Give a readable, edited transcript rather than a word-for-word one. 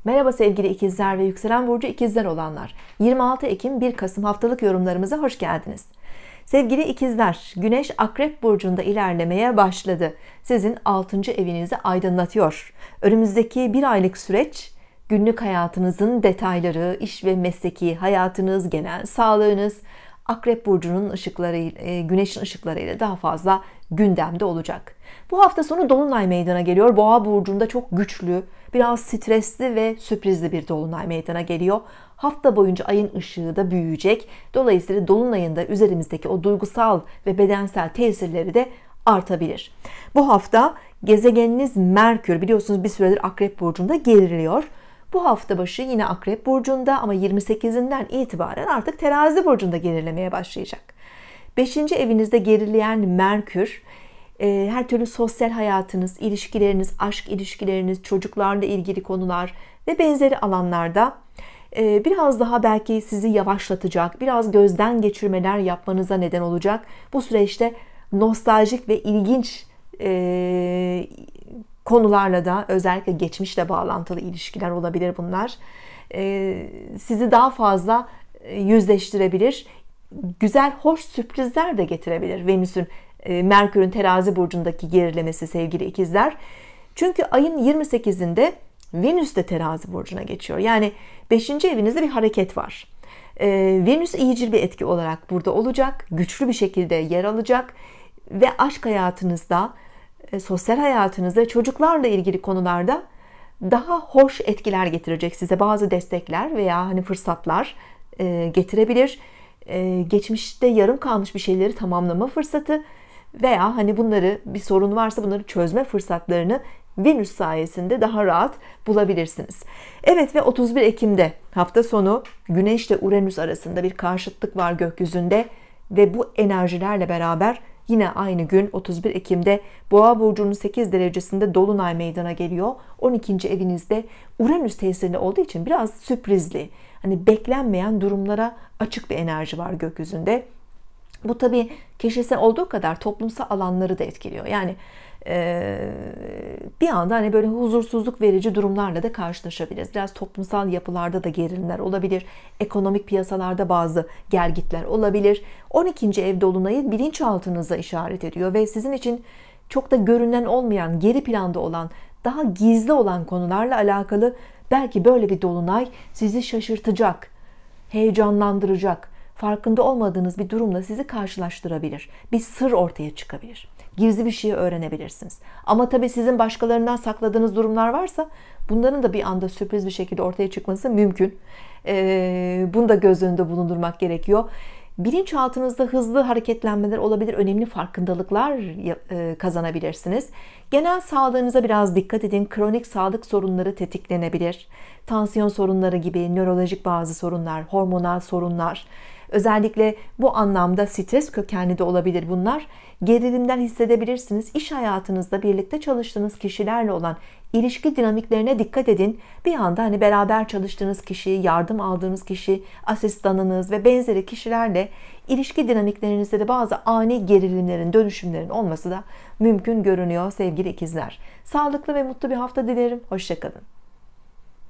Merhaba sevgili ikizler ve yükselen burcu ikizler olanlar. 26 Ekim 1 Kasım haftalık yorumlarımıza hoş geldiniz. Sevgili ikizler, Güneş Akrep burcunda ilerlemeye başladı. Sizin 6. evinizi aydınlatıyor. Önümüzdeki bir aylık süreç günlük hayatınızın detayları, iş ve mesleki hayatınız, genel sağlığınız Akrep burcunun ışıklarıyla, Güneşin ışıklarıyla daha fazla gündemde olacak. Bu hafta sonu dolunay meydana geliyor. Boğa burcunda çok güçlü, biraz stresli ve sürprizli bir dolunay meydana geliyor. Hafta boyunca ayın ışığı da büyüyecek. Dolayısıyla dolunayın da üzerimizdeki o duygusal ve bedensel tesirleri de artabilir. Bu hafta gezegeniniz Merkür, biliyorsunuz bir süredir Akrep burcunda geriliyor. Bu hafta başı yine Akrep burcunda ama 28'inden itibaren artık Terazi burcunda gerilemeye başlayacak. 5. evinizde gerileyen Merkür, her türlü sosyal hayatınız, ilişkileriniz, aşk ilişkileriniz, çocuklarla ilgili konular ve benzeri alanlarda biraz daha belki sizi yavaşlatacak, biraz gözden geçirmeler yapmanıza neden olacak. Bu süreçte nostaljik ve ilginç konularla da, özellikle geçmişle bağlantılı ilişkiler olabilir bunlar. Sizi daha fazla yüzleştirebilir. Güzel, hoş sürprizler de getirebilir Venüs'ün, Merkür'ün Terazi burcundaki gerilemesi sevgili ikizler. Çünkü ayın 28'inde Venüs de Terazi burcuna geçiyor. Yani 5. evinizde bir hareket var. Venüs iyicil bir etki olarak burada olacak. Güçlü bir şekilde yer alacak. Ve aşk hayatınızda, sosyal hayatınızda, çocuklarla ilgili konularda daha hoş etkiler getirecek size. Bazı destekler veya hani fırsatlar getirebilir. Geçmişte yarım kalmış bir şeyleri tamamlama fırsatı veya hani bir sorun varsa bunları çözme fırsatlarını Venüs sayesinde daha rahat bulabilirsiniz. Evet, ve 31 Ekim'de hafta sonu Güneş ile Uranüs arasında bir karşıtlık var gökyüzünde ve bu enerjilerle beraber yine aynı gün 31 Ekim'de Boğa burcunun 8 derecesinde dolunay meydana geliyor. 12. evinizde Uranüs tesirli olduğu için biraz sürprizli, hani beklenmeyen durumlara açık bir enerji var gökyüzünde. Bu tabii kişisel olduğu kadar toplumsal alanları da etkiliyor. Yani bir anda hani böyle huzursuzluk verici durumlarla da karşılaşabiliriz. Biraz toplumsal yapılarda da gerilimler olabilir. Ekonomik piyasalarda bazı gelgitler olabilir. 12. ev dolunayı bilinçaltınıza işaret ediyor ve sizin için çok da görünen olmayan, geri planda olan, daha gizli olan konularla alakalı belki böyle bir dolunay sizi şaşırtacak, heyecanlandıracak, farkında olmadığınız bir durumla sizi karşılaştırabilir. Bir sır ortaya çıkabilir. Gizli bir şeyi öğrenebilirsiniz. Ama tabii sizin başkalarından sakladığınız durumlar varsa bunların da bir anda sürpriz bir şekilde ortaya çıkması mümkün. Bunu da göz önünde bulundurmak gerekiyor. Bilinçaltınızda hızlı hareketlenmeler olabilir, önemli farkındalıklar kazanabilirsiniz. Genel sağlığınıza biraz dikkat edin. Kronik sağlık sorunları tetiklenebilir. Tansiyon sorunları gibi nörolojik bazı sorunlar, hormonal sorunlar. Özellikle bu anlamda stres kökenli de olabilir bunlar. Gerilimden hissedebilirsiniz. İş hayatınızda birlikte çalıştığınız kişilerle olan ilişki dinamiklerine dikkat edin. Bir anda hani beraber çalıştığınız kişi, yardım aldığınız kişi, asistanınız ve benzeri kişilerle ilişki dinamiklerinizde de bazı ani gerilimlerin, dönüşümlerin olması da mümkün görünüyor sevgili ikizler. Sağlıklı ve mutlu bir hafta dilerim. Hoşça kalın.